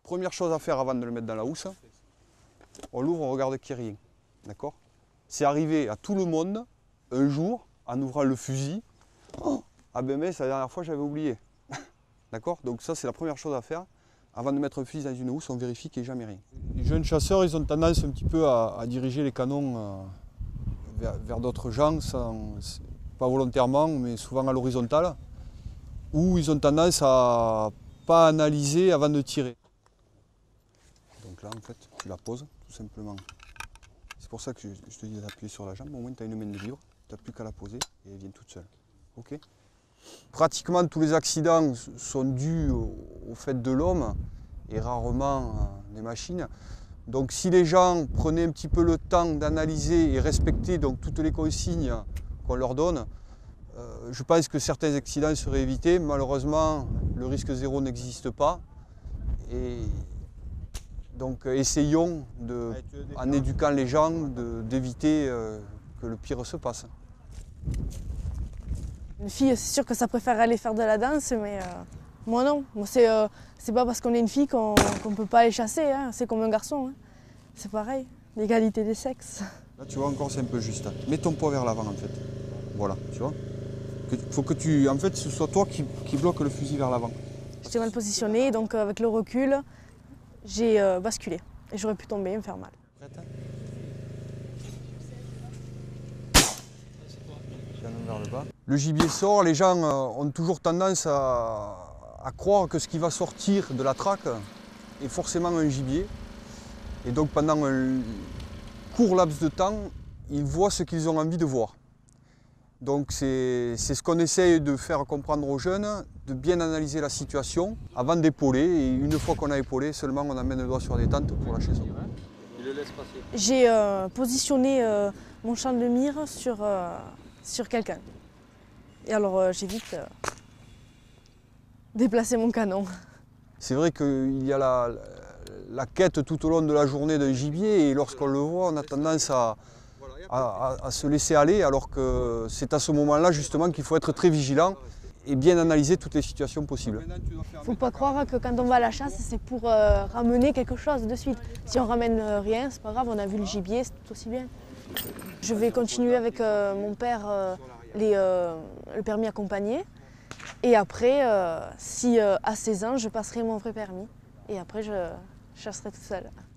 Première chose à faire avant de le mettre dans la housse, on l'ouvre, on regarde qu'il n'y a rien. D'accord? C'est arrivé à tout le monde, un jour, en ouvrant le fusil, oh, ah ben mais c'est la dernière fois j'avais oublié. D'accord? Donc ça c'est la première chose à faire. Avant de mettre un fusil dans une housse, on vérifie qu'il n'y ait jamais rien. Les jeunes chasseurs, ils ont tendance un petit peu à diriger les canons vers d'autres gens, pas volontairement, mais souvent à l'horizontale, où ils ont tendance à pas analyser avant de tirer. Donc là, en fait, tu la poses tout simplement. C'est pour ça que je te dis d'appuyer sur la jambe, au moins tu as une main de libre, tu n'as plus qu'à la poser et elle vient toute seule. Okay. Pratiquement tous les accidents sont dus au fait de l'homme et rarement des machines. Donc si les gens prenaient un petit peu le temps d'analyser et respecter donc, toutes les consignes qu'on leur donne, je pense que certains accidents seraient évités. Malheureusement, le risque zéro n'existe pas. Et donc essayons, en éduquant les gens, d'éviter que le pire se passe. Une fille, c'est sûr que ça préfère aller faire de la danse, mais moi non. Moi, c'est pas parce qu'on est une fille qu'on ne peut pas aller chasser, hein. C'est comme un garçon. Hein. C'est pareil, l'égalité des sexes. Là, tu vois, encore, c'est un peu juste. Mets ton poids vers l'avant, en fait. Voilà, tu vois. Il faut que en fait, ce soit toi qui bloque le fusil vers l'avant. J'étais mal positionnée, donc avec le recul, j'ai basculé. Et j'aurais pu tomber et me faire mal. Prête, hein? Vers le bas. Le gibier sort, les gens ont toujours tendance à croire que ce qui va sortir de la traque est forcément un gibier. Et donc pendant un court laps de temps, ils voient ce qu'ils ont envie de voir. Donc c'est ce qu'on essaye de faire comprendre aux jeunes, de bien analyser la situation avant d'épauler. Et une fois qu'on a épaulé, seulement on amène le doigt sur la détente pour lâcher son. J'ai positionné mon champ de mire sur quelqu'un. Et alors j'ai vite déplacé mon canon. C'est vrai qu'il y a la quête tout au long de la journée d'un gibier et lorsqu'on le voit, on a tendance à se laisser aller alors que c'est à ce moment-là justement qu'il faut être très vigilant et bien analyser toutes les situations possibles. Il ne faut pas croire que quand on va à la chasse, c'est pour ramener quelque chose de suite. Si on ramène rien, c'est pas grave, on a vu le gibier, c'est tout aussi bien. Je vais continuer avec mon père le permis accompagné. Et après, si à 16 ans, je passerai mon vrai permis. Et après, je chasserai toute seule.